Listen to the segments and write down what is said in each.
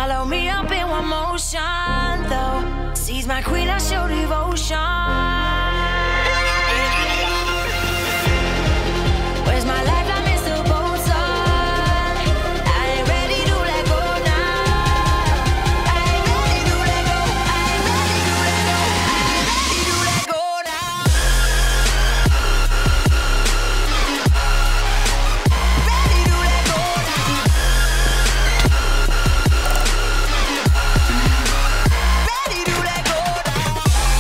Swallow me up in one motion, though. Seize my queen, I show devotion. Where's my lifeline, Mr. Bolton? I ain't ready to let go now. I ain't ready to let go. I ain't ready to let go. I ain't ready to let go now. Ready to let go now. Ready to let go now.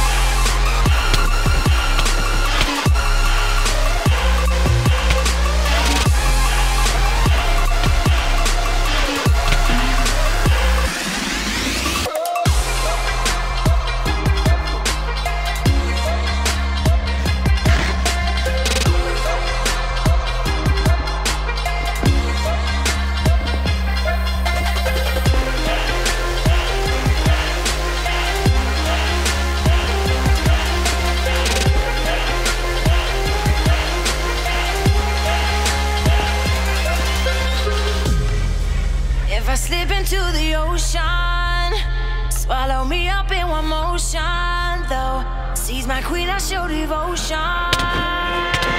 If I slip into the ocean, swallow me up in one motion, though. Seize my queen, I show devotion.